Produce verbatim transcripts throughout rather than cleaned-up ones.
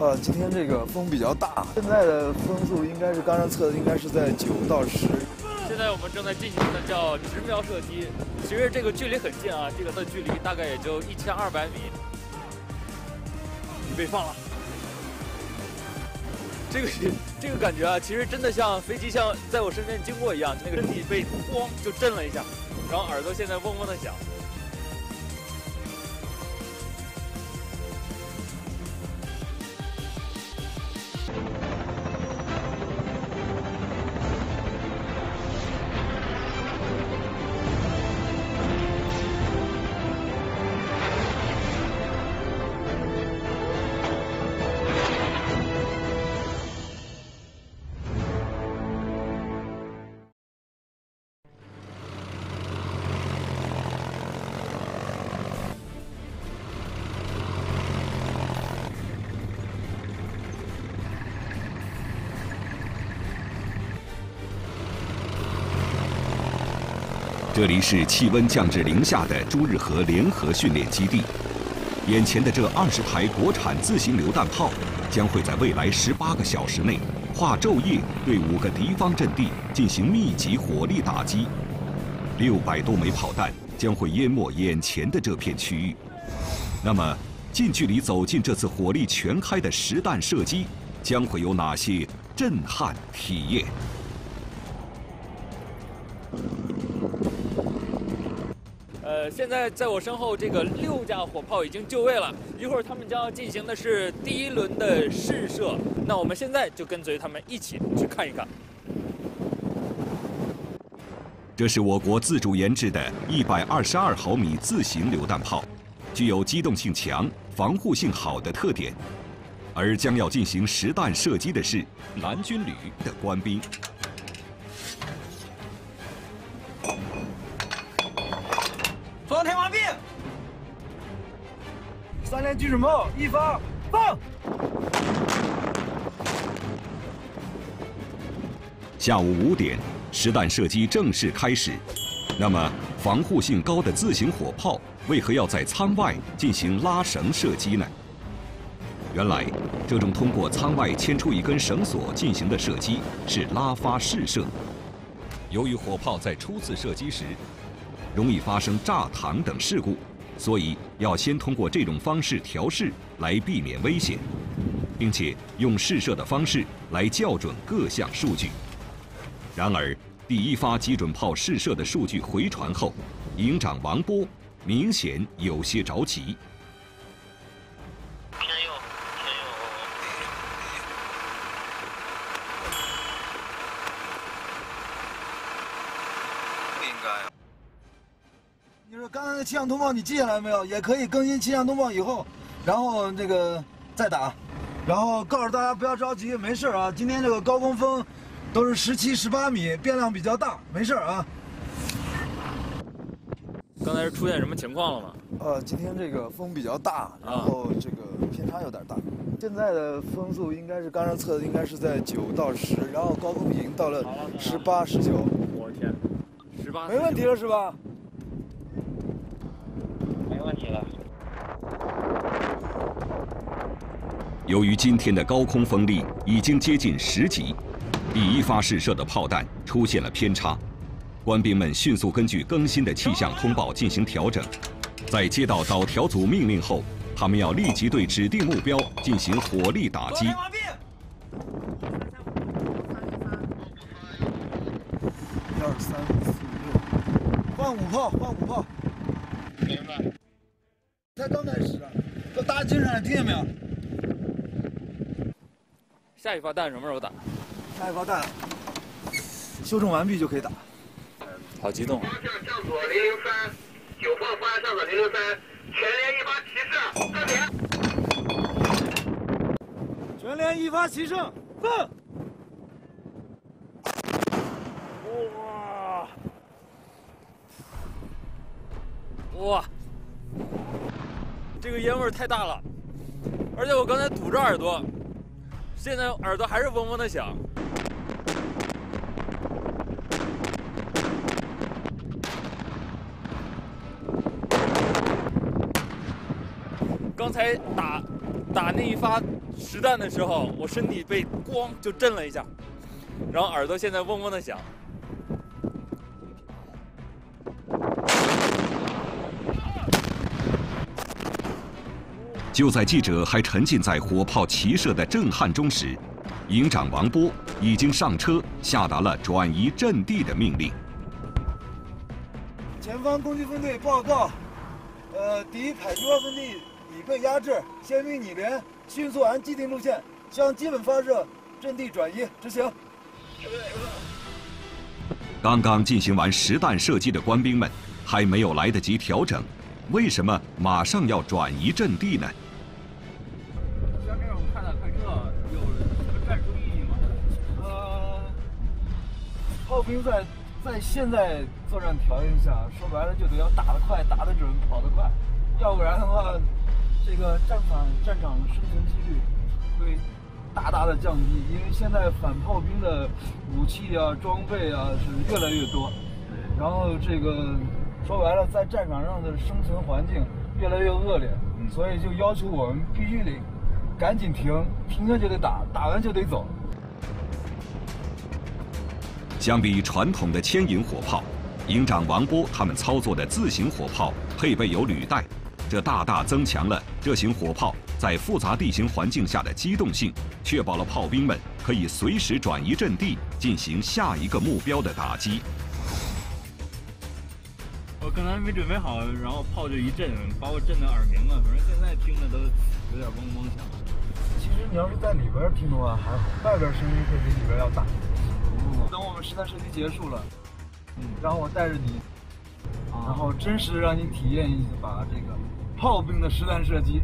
呃，今天这个风比较大，现在的风速应该是刚刚测的，应该是在九到十。 现在我们正在进行的叫直瞄射击，其实这个距离很近啊，这个的距离大概也就一千二百米。预备放了。这个这个感觉啊，其实真的像飞机像在我身边经过一样，那个身体被咣就震了一下，然后耳朵现在嗡嗡的响。 这里是气温降至零下的朱日和联合训练基地。眼前的这二十台国产自行榴弹炮，将会在未来十八个小时内，跨昼夜对五个敌方阵地进行密集火力打击。六百多枚炮弹将会淹没眼前的这片区域。那么，近距离走进这次火力全开的实弹射击，将会有哪些震撼体验？ 呃，现在在我身后，这个六架火炮已经就位了。一会儿他们将要进行的是第一轮的试射。那我们现在就跟随他们一起去看一看。 这是我国自主研制的一百二十二毫米自行榴弹炮，具有机动性强、防护性好的特点。而将要进行实弹射击的是蓝军旅的官兵。 装填完毕，三连狙准炮一发放。 下午五点，实弹射击正式开始。那么，防护性高的自行火炮为何要在舱外进行拉绳射击呢？原来，这种通过舱外牵出一根绳索进行的射击是拉发试射。由于火炮在初次射击时， 容易发生炸膛等事故，所以要先通过这种方式调试来避免危险，并且用试射的方式来校准各项数据。然而，第一发机准炮试射的数据回传后，营长王波明显有些着急。 偏右，偏右。 不应该。 你说刚才的气象通报你记下来没有？也可以更新气象通报以后，然后那个再打，然后告诉大家不要着急，没事啊。今天这个高峰风都是十七、十八米，变量比较大，没事啊。 刚才是出现什么情况了吗？ 呃，今天这个风比较大，然后这个偏差有点大。现在的风速应该是刚刚测的，应该是在九到十，然后高空已经到了十八、十九。 我的天，十八， 没问题了是吧？ 没问题了。 由于今天的高空风力已经接近十级，第一发试射的炮弹出现了偏差，官兵们迅速根据更新的气象通报进行调整。在接到导调组命令后，他们要立即对指定目标进行火力打击。 一二三四六，换五炮，换五炮。 明白。 才刚开始，都打精神了，听见没有？ 下一发弹什么时候打？ 下一发弹修正完毕就可以打。 好激动！ 方向向左零零三，九号方向向左零零三，全连一发齐射，这边。 全连一发齐胜，放！ 哇！哇！这个烟味太大了，而且我刚才堵着耳朵，现在耳朵还是嗡嗡的响。刚才打打那一发实弹的时候，我身体被咣就震了一下，然后耳朵现在嗡嗡的响。 就在记者还沉浸在火炮齐射的震撼中时，营长王波已经上车，下达了转移阵地的命令。 前方攻击分队报告，呃，敌迫击炮分队已被压制，宪兵拟连迅速按既定路线向基本发射阵地转移执行。 刚刚进行完实弹射击的官兵们还没有来得及调整，为什么马上要转移阵地呢？ 像这种快打快撤有什么战术意义吗？ 呃，炮兵在在现在作战条件下，说白了就得要打得快、打得准、跑得快，要不然的话，这个战场战场生存几率会大大的降低。因为现在反炮兵的武器啊、装备啊是越来越多，然后这个说白了，在战场上的生存环境越来越恶劣，所以就要求我们必须得赶紧停，停了就得打，打完就得走。 相比传统的牵引火炮，营长王波他们操作的自行火炮配备有履带，这大大增强了这型火炮在复杂地形环境下的机动性，确保了炮兵们可以随时转移阵地，进行下一个目标的打击。 我刚才没准备好，然后炮就一震，把我震得耳鸣了。反正现在听着都有点嗡嗡响。 其实你要是在里边听的话还好，外边声音会比里边要大。等我们实弹射击结束了，嗯，然后我带着你，然后真实让你体验一把这个炮兵的实弹射击。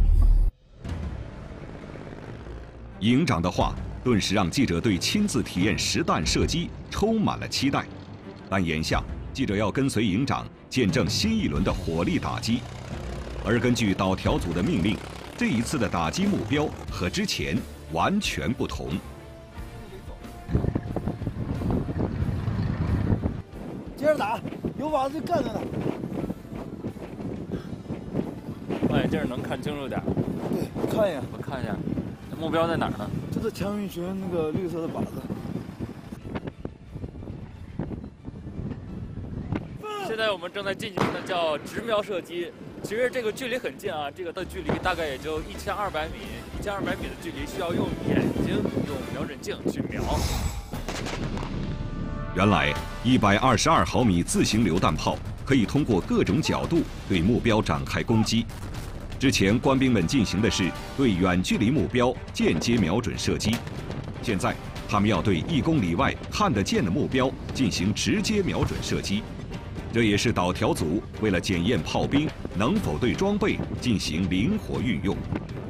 营长的话顿时让记者对亲自体验实弹射击充满了期待，但眼下记者要跟随营长见证新一轮的火力打击，而根据导条组的命令，这一次的打击目标和之前完全不同。 接着打，有靶子就干在那。 望远镜能看清楚点。 对，看一眼， 我看一下，目标在哪儿呢？ 就在强运群那个绿色的靶子。 现在我们正在进行的叫直瞄射击，其实这个距离很近啊，这个的距离大概也就一千二百米，一千二百米的距离需要用眼睛用瞄准镜去瞄。 原来，一百二十二毫米自行榴弹炮可以通过各种角度对目标展开攻击。之前官兵们进行的是对远距离目标间接瞄准射击，现在他们要对一公里外看得见的目标进行直接瞄准射击。这也是导条组为了检验炮兵能否对装备进行灵活运用。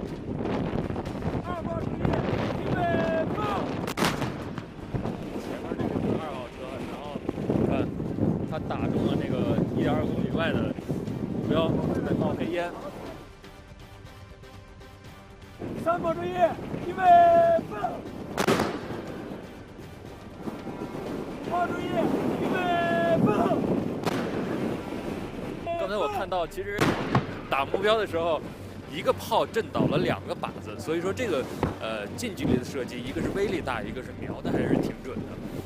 打中了那个一点二公里外的目标，正在冒黑烟。三炮注意，预备，放！炮注意，预备，放！刚才我看到，其实打目标的时候，一个炮震倒了两个靶子，所以说这个呃近距离的射击，一个是威力大，一个是瞄的还是挺准的。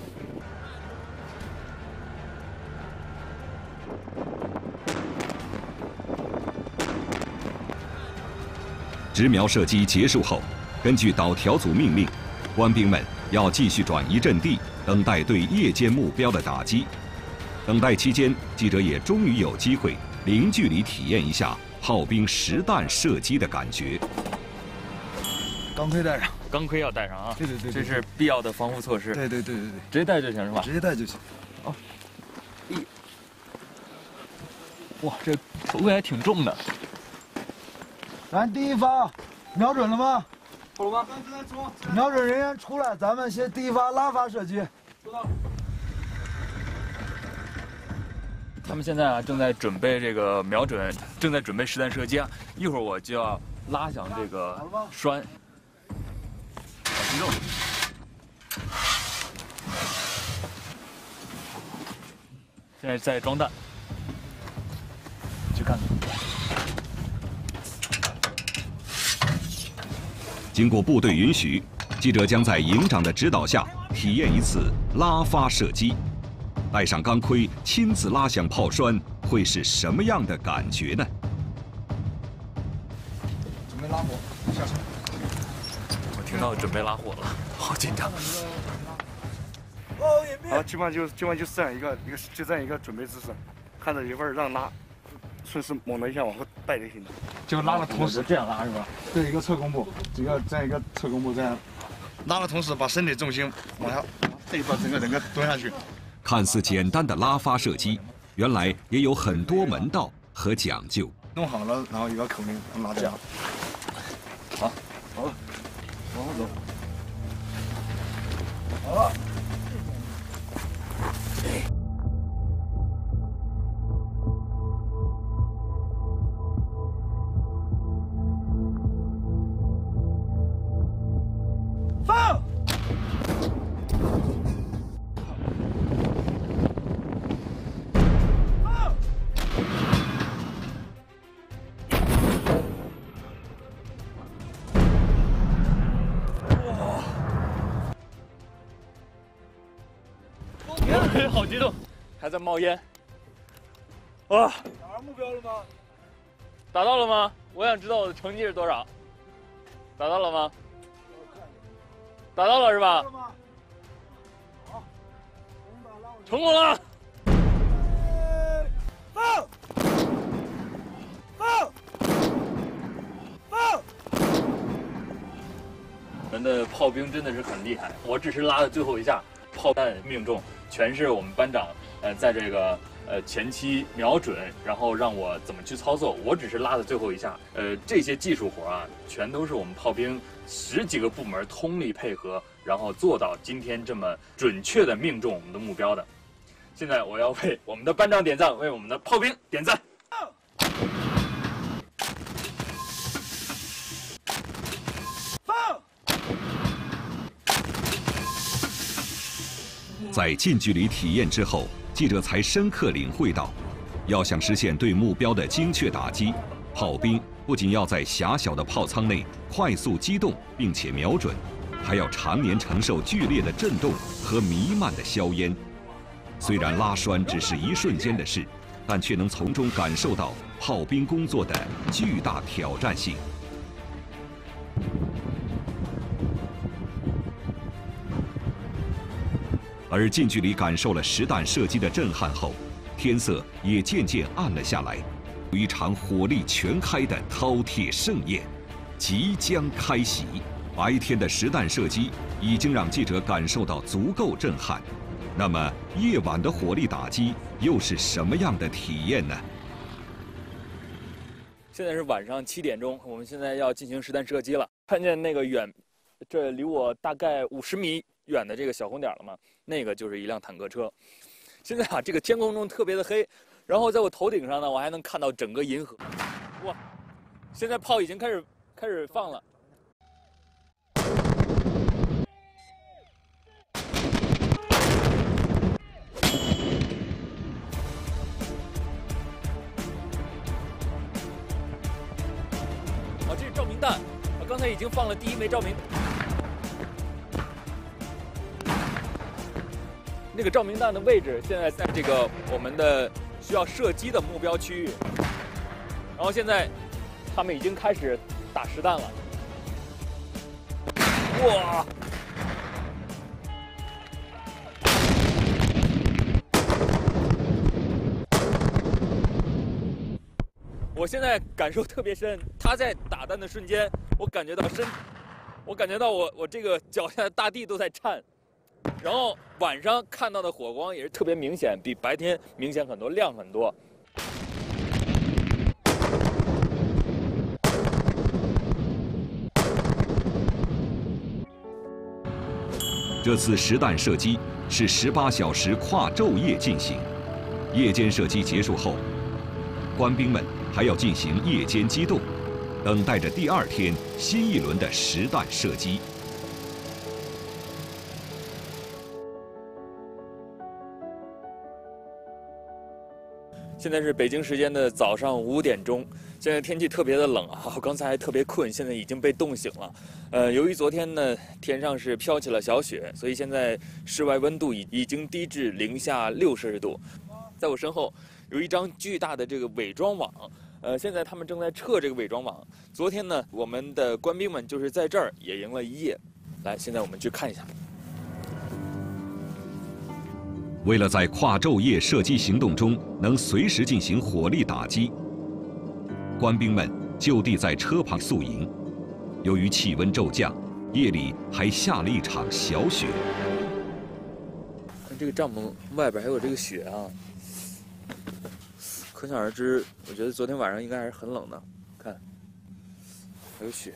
直瞄射击结束后，根据导条组命令，官兵们要继续转移阵地，等待对夜间目标的打击。等待期间，记者也终于有机会零距离体验一下炮兵实弹射击的感觉。 钢盔带上， 钢盔要带上啊！ 对对对， 这是必要的防护措施。 对对对对对， 直接带就行是吧？ 直接带就行。 哦，一，哇，这头盔还挺重的。 咱第一发瞄准了吗？ 好了吗？ 瞄准人员出来，咱们先第一发拉发射击。收到。 他们现在啊正在准备这个瞄准，正在准备实弹射击啊！一会儿我就要拉响这个栓，往前动。现在在装弹，去看看。 经过部队允许，记者将在营长的指导下体验一次拉发射击。戴上钢盔，亲自拉响炮栓，会是什么样的感觉呢？ 准备拉火，下车。 我听到准备拉火了，好紧张。 哦，也没。 然后基本上就基本上就是这样一个一个就这样一个准备姿势，看着一会儿让拉，顺势猛的一下往后带就行了。就拉的同时这样拉是吧？ 对，一个侧弓步，一个这样一个侧弓步这样，拉的同时把身体重心往下这一段整个整个蹲下去。 看似简单的拉发射击，原来也有很多门道和讲究。 弄好了，然后有个口令，拉掉。 好，好了，往后走。好了。放！ 好激动，还在冒烟。哇！ 打到目标了吗？ 打到了吗？我想知道我的成绩是多少。打到了吗？打到了是吧？ 好， 成功了！ 放！放！放！ 我们的炮兵真的是很厉害，我只是拉了最后一下，炮弹命中，全是我们班长呃在这个呃前期瞄准，然后让我怎么去操作，我只是拉的最后一下。呃，这些技术活啊，全都是我们炮兵十几个部门通力配合，然后做到今天这么准确的命中我们的目标的。现在我要为我们的班长点赞，为我们的炮兵点赞。 在近距离体验之后，记者才深刻领会到，要想实现对目标的精确打击，炮兵不仅要在狭小的炮舱内快速机动并且瞄准，还要常年承受剧烈的震动和弥漫的硝烟。虽然拉栓只是一瞬间的事，但却能从中感受到炮兵工作的巨大挑战性。而近距离感受了实弹射击的震撼后，天色也渐渐暗了下来，有一场火力全开的饕餮盛宴即将开席。白天的实弹射击已经让记者感受到足够震撼，那么夜晚的火力打击又是什么样的体验呢？ 现在是晚上七点钟，我们现在要进行实弹射击了。看见那个远，这离我大概五十米远的这个小红点了吗？那个就是一辆坦克车。现在啊，这个天空中特别的黑，然后在我头顶上呢，我还能看到整个银河。哇！现在炮已经开始开始放了。啊，这是照明弹，我刚才已经放了第一枚照明。那个照明弹的位置现在在这个我们的需要射击的目标区域，然后现在他们已经开始打实弹了。哇！我现在感受特别深，他在打弹的瞬间，我感觉到身，我感觉到我我这个脚下的大地都在颤。然后晚上看到的火光也是特别明显，比白天明显很多，亮很多。 这次实弹射击是十八小时跨昼夜进行，夜间射击结束后，官兵们还要进行夜间机动，等待着第二天新一轮的实弹射击。 现在是北京时间的早上五点钟， 现在天气特别的冷啊，我刚才还特别困，现在已经被冻醒了。呃，由于昨天呢天上是飘起了小雪，所以现在室外温度已已经低至零下六摄氏度。在我身后有一张巨大的这个伪装网，呃，现在他们正在撤这个伪装网。昨天呢，我们的官兵们就是在这儿野营了一夜。来，现在我们去看一下。 为了在跨昼夜射击行动中能随时进行火力打击，官兵们就地在车旁宿营。由于气温骤降，夜里还下了一场小雪。 看这个帐篷外边还有这个雪啊，可想而知，我觉得昨天晚上应该还是很冷的。看，还有雪。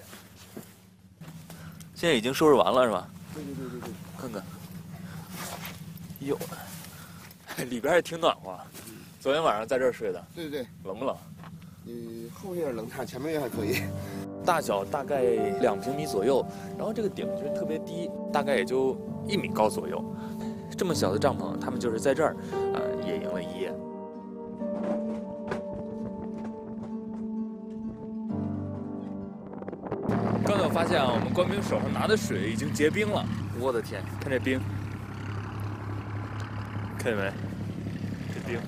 现在已经收拾完了是吧？ 对对对对对， 看看，哟，里边还挺暖和。昨天晚上在这儿睡的， 对对对， 冷不冷？ 你后面冷点，前面也还可以。 大小大概两平米左右，然后这个顶就是特别低，大概也就一米高左右。这么小的帐篷，他们就是在这儿，呃，野营了一夜。刚才我发现啊，我们官兵手上拿的水已经结冰了，我的天，看这冰，看见没？这冰。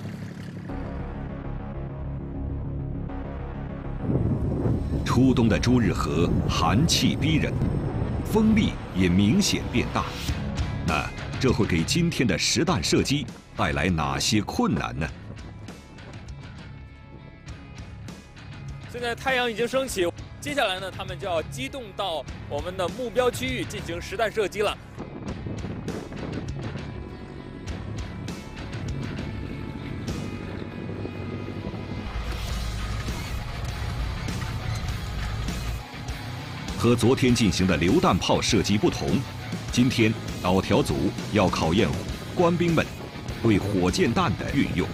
初冬的朱日河寒气逼人，风力也明显变大。那这会给今天的实弹射击带来哪些困难呢？ 现在太阳已经升起，接下来呢，他们就要机动到我们的目标区域进行实弹射击了。 和昨天进行的榴弹炮射击不同，今天导条组要考验官兵们对火箭弹的运用。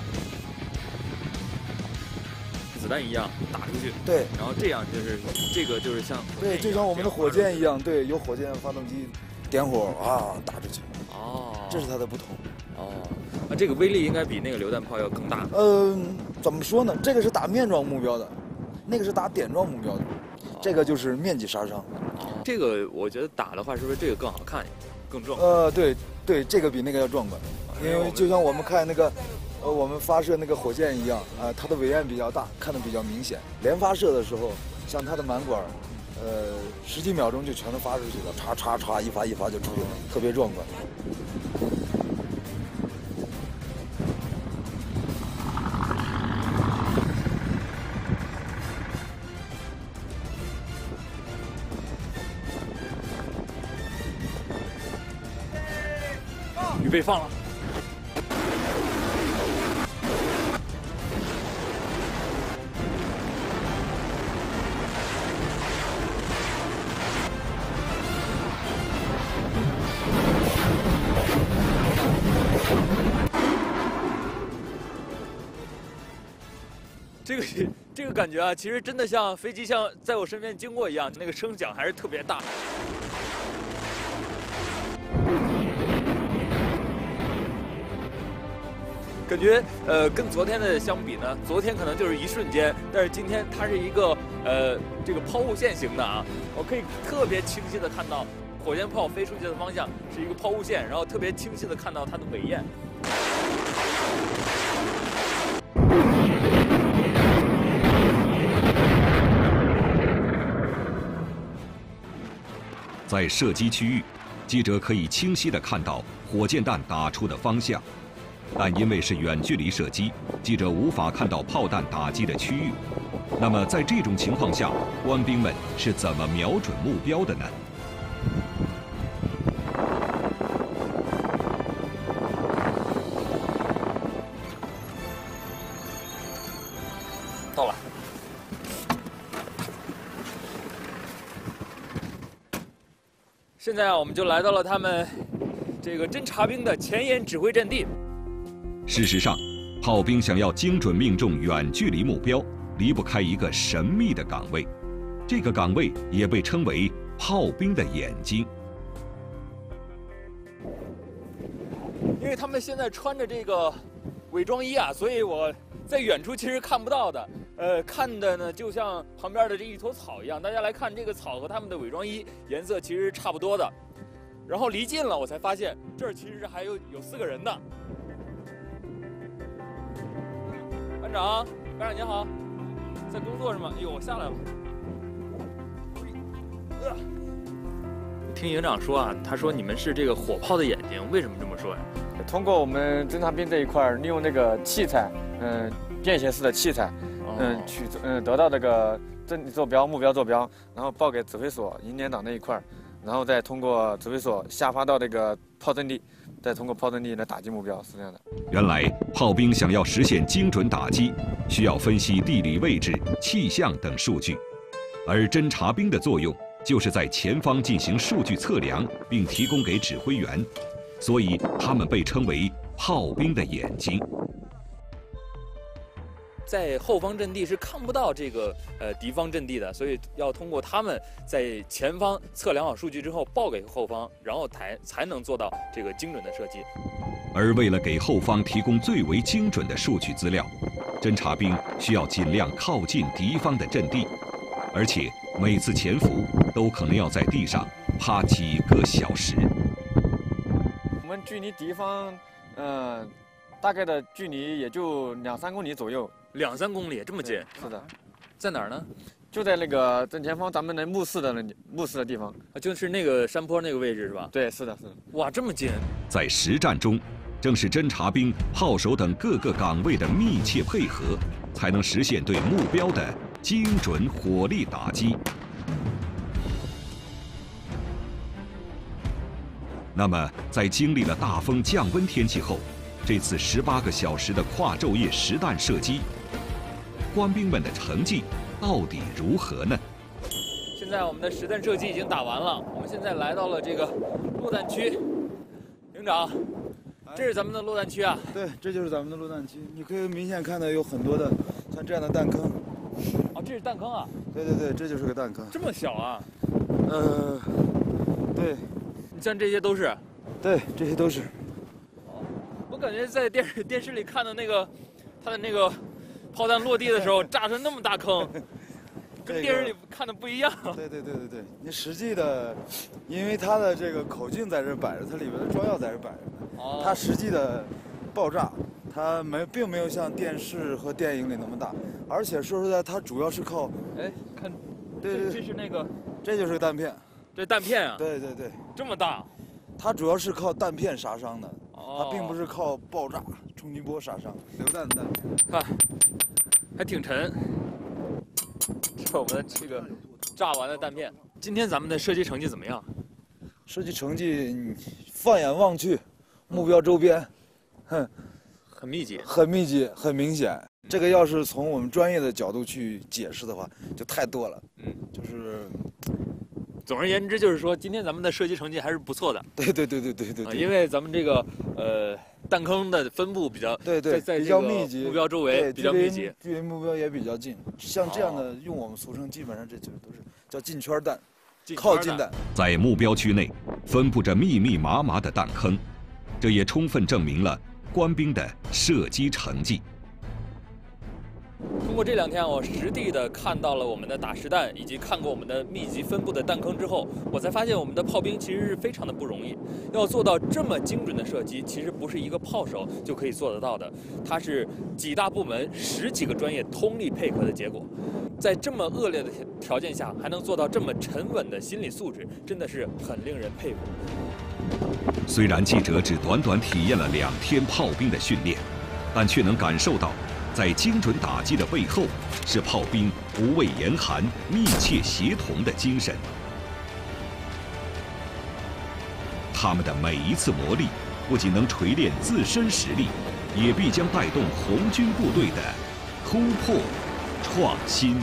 子弹一样打出去， 对， 然后这样就是这个就是像对，就像我们的火箭一样，对，有火箭发动机点火啊，打出去。 哦， 这是它的不同。 哦，那这个威力应该比那个榴弹炮要更大。 嗯、呃，怎么说呢？这个是打面状目标的，那个是打点状目标的。这个就是面积杀伤， 这个我觉得打的话，是不是这个更好看，更壮？ 呃，对对，这个比那个要壮观，因为就像我们看那个，呃，我们发射那个火箭一样，啊、呃，它的尾焰比较大，看得比较明显。连发射的时候，像它的满管，呃，十几秒钟就全都发出去了，唰唰唰，一发一发就出去了，特别壮观。 预备放了。这个这个感觉啊，其实真的像飞机像在我身边经过一样，那个声响还是特别大。感觉呃跟昨天的相比呢，昨天可能就是一瞬间，但是今天它是一个呃这个抛物线型的啊，我可以特别清晰的看到火箭炮飞出去的方向是一个抛物线，然后特别清晰的看到它的尾焰。 在射击区域，记者可以清晰地看到火箭弹打出的方向，但因为是远距离射击，记者无法看到炮弹打击的区域。那么在这种情况下，官兵们是怎么瞄准目标的呢？ 到了。现在啊，我们就来到了他们这个侦察兵的前沿指挥阵地。 事实上，炮兵想要精准命中远距离目标，离不开一个神秘的岗位，这个岗位也被称为炮兵的眼睛。 因为他们现在穿着这个伪装衣啊，所以我在远处其实看不到的。 呃，看的呢就像旁边的这一坨草一样。大家来看，这个草和他们的伪装衣颜色其实差不多的。然后离近了，我才发现这儿其实还有有四个人的。班长，班长您好，在工作是吗？哎呦，我下来了。呃听营长说啊，他说你们是这个火炮的眼睛，为什么这么说呀？ 通过我们侦察兵这一块儿，利用这个器材，嗯，便携式的器材，嗯，取嗯得到这个阵地坐标、目标坐标，然后报给指挥所、营连长那一块儿，然后再通过指挥所下发到这个炮阵地，再通过炮阵地来打击目标，是这样的。 原来炮兵想要实现精准打击，需要分析地理位置、气象等数据，而侦察兵的作用就是在前方进行数据测量，并提供给指挥员，所以他们被称为炮兵的眼睛。 在后方阵地是看不到这个呃敌方阵地的，所以要通过他们在前方测量好数据之后报给后方，然后才才能做到这个精准的射击。 而为了给后方提供最为精准的数据资料，侦察兵需要尽量靠近敌方的阵地，而且每次潜伏都可能要在地上趴几个小时。 我们距离敌方，嗯、呃，大概的距离也就两三公里左右。 两三公里这么近？ 是的。 在哪儿呢？ 就在那个正前方咱们的目视的那目视的地方。 啊，就是那个山坡那个位置是吧？ 对，是的，是的。 哇，这么近！ 在实战中，正是侦察兵、炮手等各个岗位的密切配合，才能实现对目标的精准火力打击。那么，在经历了大风降温天气后，这次十八个小时的跨昼夜实弹射击，官兵们的成绩到底如何呢？ 现在我们的实弹射击已经打完了，我们现在来到了这个落弹区。营长，这是咱们的落弹区啊？ 对，这就是咱们的落弹区。你可以明显看到有很多的像这样的弹坑。 哦，这是弹坑啊？ 对对对，这就是个弹坑。 这么小啊？ 呃，对。 你像这些都是？ 对，这些都是。 我感觉在电视电视里看的那个，他的那个炮弹落地的时候炸成那么大坑，跟电视里看的不一样。 对对对对对，你实际的，因为它的这个口径在这摆着，它里面的装药在这摆着呢。哦。它实际的爆炸，它没并没有像电视和电影里那么大，而且说实在，它主要是靠哎看， 对对， 这是那个， 这就是个弹片。 这弹片啊？ 对对对， 这么大。 它主要是靠弹片杀伤的。它并不是靠爆炸、冲击波杀伤，榴弹弹片。 看，还挺沉。这是我们的这个炸完的弹片。今天咱们的射击成绩怎么样？ 射击成绩，放眼望去，目标周边，哼， 很密集， 很密集，很明显。这个要是从我们专业的角度去解释的话，就太多了。嗯，就是。 总而言之，就是说今天咱们的射击成绩还是不错的。 对对对对对对、 啊。因为咱们这个呃弹坑的分布比较对对在比较密集， 目标周围比较密集， 距离目标也比较近。像这样的，用我们俗称，基本上这就都是叫近圈弹、靠近弹。 在目标区内分布着密密麻麻的弹坑，这也充分证明了官兵的射击成绩。 通过这两天我实地的看到了我们的打实弹，以及看过我们的密集分布的弹坑之后，我才发现我们的炮兵其实是非常的不容易。要做到这么精准的射击，其实不是一个炮手就可以做得到的，它是几大部门、十几个专业通力配合的结果。在这么恶劣的条件下，还能做到这么沉稳的心理素质，真的是很令人佩服。 虽然记者只短短体验了两天炮兵的训练，但却能感受到，在精准打击的背后，是炮兵不畏严寒、密切协同的精神。他们的每一次磨砺，不仅能锤炼自身实力，也必将带动红军部队的突破、创新。